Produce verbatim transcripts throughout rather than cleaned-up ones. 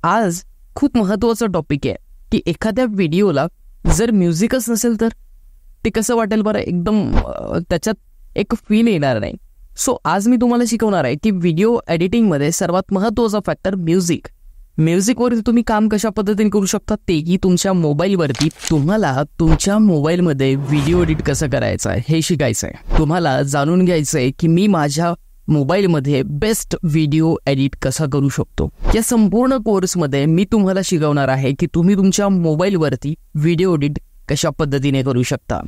आज खूप महत्त्वाचा टॉपिक आहे की एखाद्या व्हिडिओला जर म्युझिकच नसेल तर ते कसं वाटेल बरं, एकदम त्याच्यात एक फील येणार नाही. सो आज मी तुम्हाला शिकवणार आहे की व्हिडिओ एडिटिंगमध्ये सर्वात महत्त्वाचा फॅक्टर म्युझिक. म्युझिकवरती तुम्ही काम कशा पद्धतीने करू शकता तेही तुमच्या मोबाईलवरती. तुम्हाला तुमच्या मोबाईलमध्ये व्हिडिओ एडिट कसं करायचं आहे हे शिकायचं आहे. तुम्हाला जाणून घ्यायचं आहे की मी माझ्या मोबाईलमध्ये बेस्ट व्हिडिओ एडिट कसा करू शकतो. या संपूर्ण कोर्समध्ये मी तुम्हाला शिकवणार आहे की तुम्ही तुमच्या मोबाईलवरती व्हिडिओ एडिट कशा पद्धतीने करू शकता.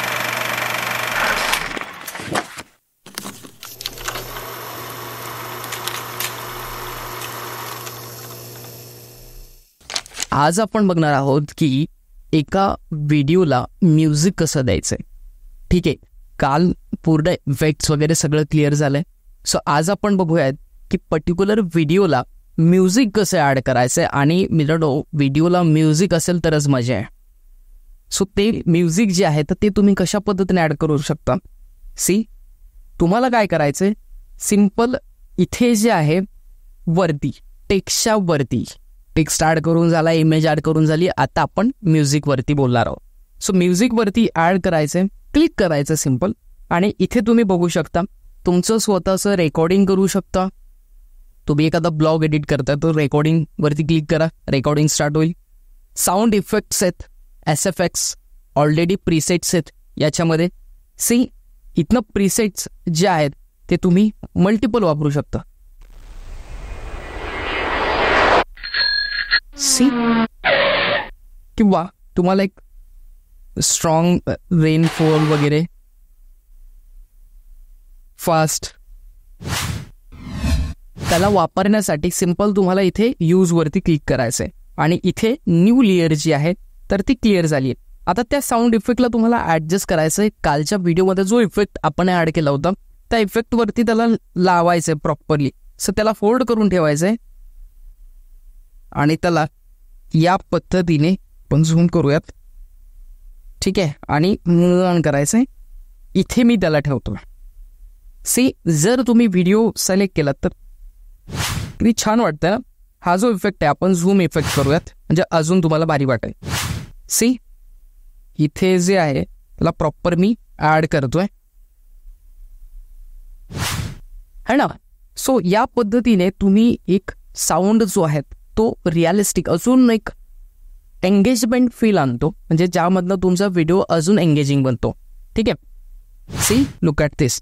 आज आपण बघणार आहोत की एका व्हिडिओला म्युझिक कसं द्यायचंय. ठीक आहे, काल पूर्ण इफेक्ट्स वगैरे सगळं क्लिअर झालंय. सो आज आपण बघूयात की पर्टिक्युलर व्हिडिओला म्युझिक कसं ॲड करायचं आहे. आणि मित्रांनो, व्हिडिओला म्युझिक असेल तरच मजा आहे. सो ते म्युझिक जे आहे तर ते तुम्ही कशा पद्धतीने ॲड करू शकता. सी, तुम्हाला काय करायचं आहे, सिम्पल इथे जे आहे वरती टेक्स्टच्या वरती टेक्स्ट ॲड करून झाला, इमेज ॲड करून झाली, आता आपण म्युझिकवरती बोलणार आहोत. सो म्युझिकवरती ॲड करायचं आहे, क्लिक करायचं सिम्पल. आणि इथे तुम्ही बघू शकता तुमचं स्वतःचं रेकॉर्डिंग करू शकता. तुम्ही एखादा ब्लॉग एडिट करता तर रेकॉर्डिंगवरती क्लिक करा, रेकॉर्डिंग स्टार्ट होईल. साऊंड इफेक्ट्स आहेत, S F X already presets आहेत याच्यामध्ये. सी, इथनं प्रीसेट्स जे आहेत ते तुम्ही मल्टिपल वापरू शकता. सी, किंवा तुम्हाला एक स्ट्रॉंग रेनफॉल वगैरे फास्ट त्याला वापरण्यासाठी सिंपल तुम्हाला इथे यूज वरती क्लिक करायचं आहे. आणि इथे न्यू लेअर जी आहे तर ती क्लिअर झाली आहे. आता त्या साऊंड इफेक्टला तुम्हाला ॲडजस्ट करायचं आहे. कालच्या व्हिडिओमध्ये जो इफेक्ट आपण ॲड केला होता त्या इफेक्टवरती त्याला लावायचं आहे प्रॉपरली. सो त्याला फोल्ड करून ठेवायचं आहे आणि त्याला या पद्धतीने पण झूम करूयात. ठीक आहे, आणि मूव करायचं आहे. इथे मी त्याला ठेवतो. सी, जर तुम्ही व्हिडिओ सिलेक्ट केला तर किती छान वाटतं ना. हा जो इफेक्ट आहे आपण झूम इफेक्ट करूयात म्हणजे अजून तुम्हाला भारी वाटेल. सी, इथे जे आहे त्याला प्रॉपर मी ॲड करतोय है ना. सो या पद्धतीने तुम्ही एक साऊंड जो आहे तो रिअलिस्टिक अजून एक एंगेजमेंट फील आणतो, म्हणजे ज्यामधनं तुमचा व्हिडिओ अजून एंगेजिंग बनतो. ठीक आहे, सी, लुक ॲट दिस.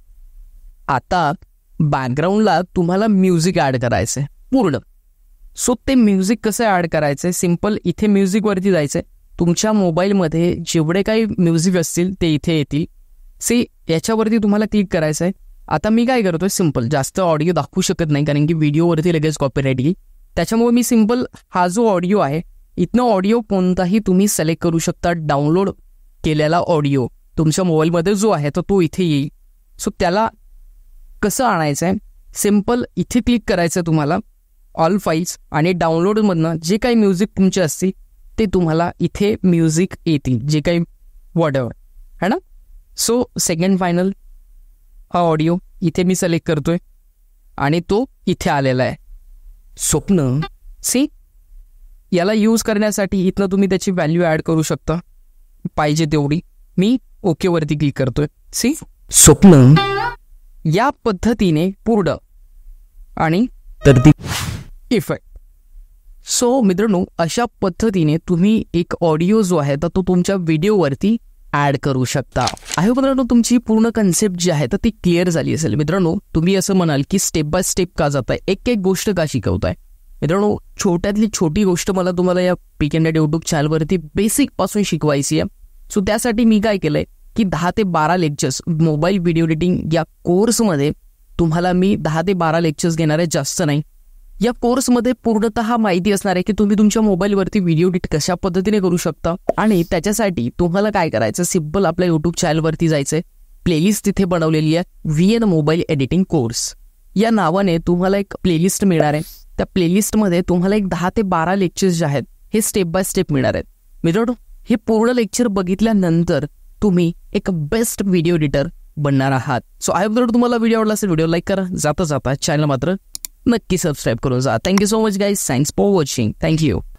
आता बॅकग्राऊंडला तुम्हाला म्युझिक ॲड करायचं आहे पूर्ण. सो ते म्युझिक कसं ॲड करायचं आहे, सिम्पल इथे म्युझिकवरती जायचं आहे. तुमच्या मोबाईलमध्ये जेवढे काही म्युझिक असतील ते इथे येतील. सी, याच्यावरती तुम्हाला क्लिक करायचं आहे. आता मी काय करतोय, सिम्पल जास्त ऑडिओ दाखवू शकत नाही कारण की व्हिडिओवरती लगेच कॉपीराईट येईल. त्याच्यामुळे मी सिम्पल हा जो ऑडिओ आहे इथनं ऑडिओ कोणताही तुम्ही सिलेक्ट करू शकता. डाउनलोड केलेला ऑडिओ तुमच्या मोबाईलमध्ये जो आहे तर तो इथे येईल. सो त्याला कसं आणायचं आहे, सिम्पल इथे क्लिक करायचं आहे तुम्हाला ऑल फाईल्स आणि डाउनलोडमधनं जे काही म्युझिक तुमचे असतील ते तुम्हाला इथे म्युझिक येतील, जे काही वॉटेवर है ना. सो सेकंड फायनल हा ऑडिओ इथे मी सिलेक्ट करतोय आणि तो इथे आलेला आहे. स्वप्न. सी, याला यूज करण्यासाठी इथनं तुम्ही त्याची व्हॅल्यू ॲड करू शकता पाहिजे तेवढी. मी ओकेवरती क्लिक करतोय. सी, स्वप्न या पद्धतीने पूर्ण आणि तर ती इफेक्ट. सो मित्रांनो, अशा पद्धतीने तुम्ही एक ऑडिओ जो आहे तर तो तुमच्या व्हिडिओवरती ॲड करू शकता. आहे मित्रांनो, तुमची पूर्ण कन्सेप्ट जी आहे तर ती क्लिअर झाली असेल. मित्रांनो, तुम्ही असं म्हणाल की स्टेप बाय स्टेप का जाताय, एक एक गोष्ट का शिकवताय. मित्रांनो, छोट्यातली छोटी गोष्ट मला तुम्हाला या पीक अँड यूट्यूब चॅनलवरती बेसिकपासून शिकवायची आहे. सो त्यासाठी मी काय केलंय की दहा ते बारा लेक्चर्स मोबाईल व्हिडिओ एडिटिंग या कोर्समध्ये तुम्हाला मी दहा ते बारा लेक्चर्स घेणार आहे, जास्त नाही. या कोर्समध्ये पूर्णतः माहिती असणार आहे की तुम्ही तुमच्या मोबाईलवरती व्हिडिओ एडिट कशा पद्धतीने करू शकता. आणि त्याच्यासाठी तुम्हाला काय करायचं, सिम्पल आपल्या यूट्यूब चॅनलवरती जायचंय. प्लेलिस्ट तिथे बनवलेली आहे, V N mobile editing course या नावाने तुम्हाला एक प्लेलिस्ट मिळणार आहे. त्या प्लेलिस्टमध्ये तुम्हाला एक दहा ते बारा लेक्चर्स जे आहेत हे स्टेप बाय स्टेप मिळणार आहेत. मित्रांनो, हे पूर्ण लेक्चर बघितल्यानंतर तुम्ही एक बेस्ट व्हिडिओ एडिटर बनणार आहात. सो आय होप तुम्हाला व्हिडिओ आवडला असेल, व्हिडिओ लाईक करा. जाता जाता चॅनल मात्र नक्की सबस्क्राईब करून जा. Thank you so much guys. Thanks for watching. Thank you.